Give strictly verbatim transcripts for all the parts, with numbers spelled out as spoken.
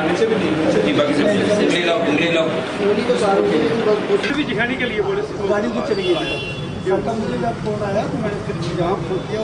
नीचे भी नहीं, जी बाकी सब ले लो ले लो भी दिखाने के लिए बोले गाड़ी भी चली गई। मुझे जब फोन आया तो मैंने फिर जहाँ फोन किया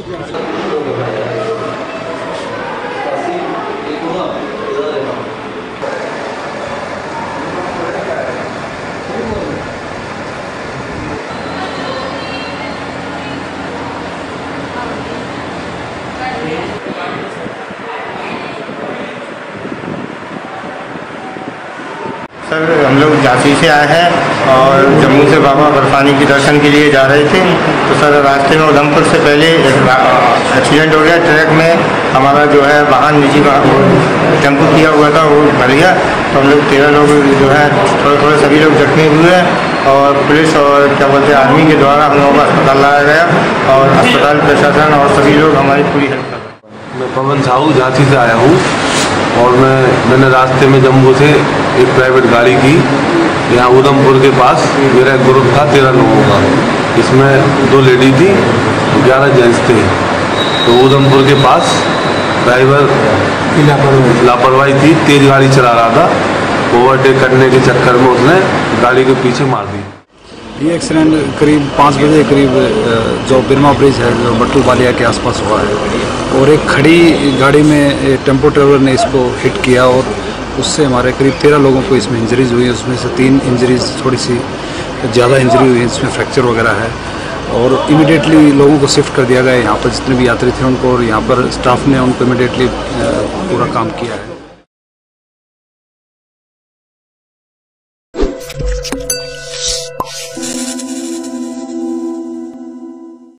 सर हम लोग झांसी से आए हैं और जम्मू से बाबा बर्फानी के दर्शन के लिए जा रहे थे। तो सर रास्ते में उधमपुर से पहले एक्सीडेंट हो गया। ट्रक में हमारा जो है वाहन निजी टेम्पो किया हुआ था वो भर गया। तो हम लोग तेरह लोग जो है थोड़े थोड़े सभी लोग जख्मी हुए हैं और पुलिस और क्या बोलते हैं आर्मी के द्वारा हम लोगों को अस्पताल लाया गया और अस्पताल प्रशासन और सभी लोग हमारी पूरी हेल्प कर रहे हैं। मैं पवन साहू झांसी से आया हूँ और मैं मैंने रास्ते में जम्मू से एक प्राइवेट गाड़ी की यहाँ उधमपुर के पास मेरा एक ग्रुप था तेरह लोगों का, इसमें दो लेडी थी ग्यारह जेंट्स थे। तो उधमपुर के पास ड्राइवर लापरवाही थी, तेज गाड़ी चला रहा था, ओवरटेक करने के चक्कर में उसने गाड़ी के पीछे मार दी। ये एक्सीडेंट करीब पाँच बजे करीब जो बिरमा ब्रिज है जो बट्टल बालिया के आसपास हुआ है और एक खड़ी गाड़ी में टेम्पो ट्रेवलर ने इसको हिट किया और उससे हमारे करीब तेरह लोगों को इसमें इंजरीज हुई। उसमें से तीन इंजरीज थोड़ी सी ज़्यादा इंजरी हुई है, इसमें फ्रैक्चर वगैरह है और इमीडिएटली लोगों को शिफ्ट कर दिया गया। यहाँ पर जितने भी यात्री थे उनको और यहाँ पर स्टाफ ने उनको इमीडिएटली पूरा काम किया है।